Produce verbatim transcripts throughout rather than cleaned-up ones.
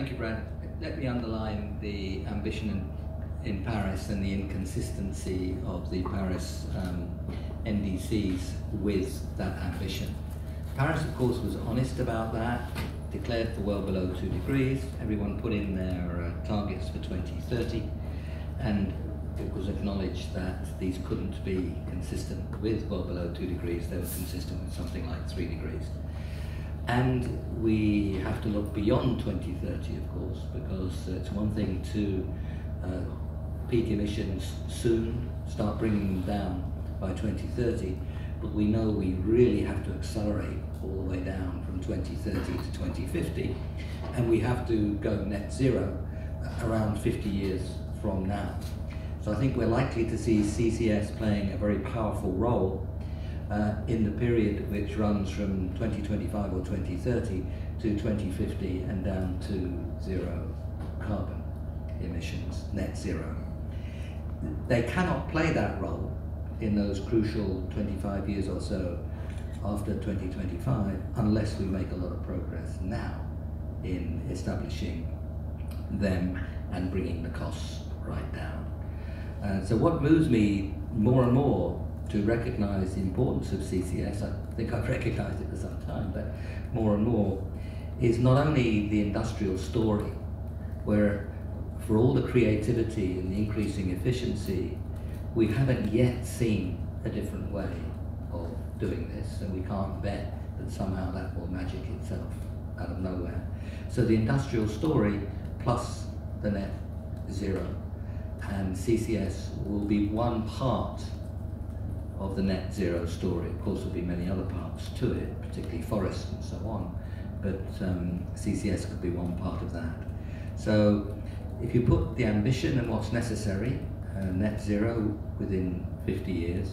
Thank you, Brad. Let me underline the ambition in, in Paris and the inconsistency of the Paris um, N D Cs with that ambition. Paris, of course, was honest about that, declared for well below two degrees. Everyone put in their uh, targets for twenty thirty, and it was acknowledged that these couldn't be consistent with well below two degrees. They were consistent with something like three degrees. And we have to look beyond twenty thirty, of course, because it's one thing to uh, peak emissions soon, start bringing them down by twenty thirty, but we know we really have to accelerate all the way down from twenty thirty to twenty fifty, and we have to go net zero around fifty years from now. So I think we're likely to see C C S playing a very powerful role uh, in the period which runs from twenty twenty-five or twenty thirty to twenty fifty and down to zero carbon emissions, net zero. They cannot play that role in those crucial twenty-five years or so after twenty twenty-five unless we make a lot of progress now in establishing them and bringing the costs right down. Uh, so what moves me more and more to recognise the importance of C C S, I think I've recognised it for some time, but more and more, is not only the industrial story, where for all the creativity and the increasing efficiency, we haven't yet seen a different way of doing this, and we can't bet that somehow that will magic itself out of nowhere. So the industrial story plus the net zero, and C C S will be one part of the net zero story. Of course, there'll be many other parts to it, particularly forests and so on, but um, C C S could be one part of that. So if you put the ambition and what's necessary, uh, net zero within fifty years,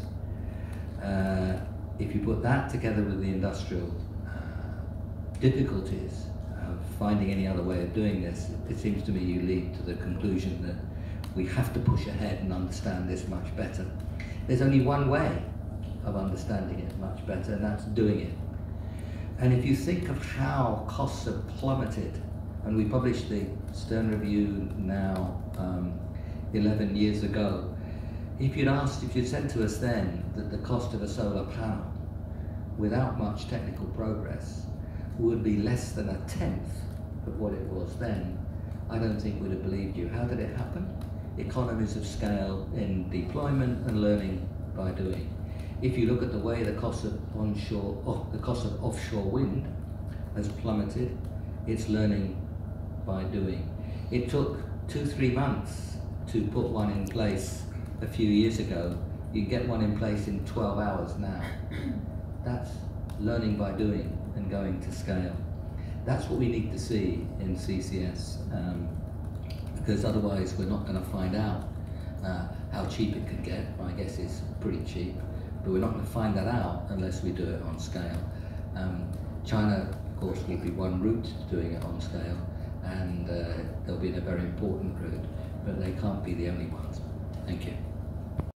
uh, if you put that together with the industrial uh, difficulties of finding any other way of doing this, it seems to me you lead to the conclusion that we have to push ahead and understand this much better. There's only one way of understanding it much better, and that's doing it. And if you think of how costs have plummeted, and we published the Stern Review now um, eleven years ago, if you'd asked, if you'd said to us then that the cost of a solar panel without much technical progress would be less than a tenth of what it was then, I don't think we'd have believed you. How did it happen? Economies of scale in deployment and learning by doing. If you look at the way the cost of onshore, oh, the cost of offshore wind has plummeted, it's learning by doing. It took two, three months to put one in place a few years ago. You get one in place in twelve hours now. That's learning by doing and going to scale. That's what we need to see in C C S. Um, because otherwise we're not going to find out uh, how cheap it can get. My guess is pretty cheap, but we're not going to find that out unless we do it on scale. Um, China, of course, will be one route to doing it on scale, and uh, they'll be a very important route, but they can't be the only ones. Thank you.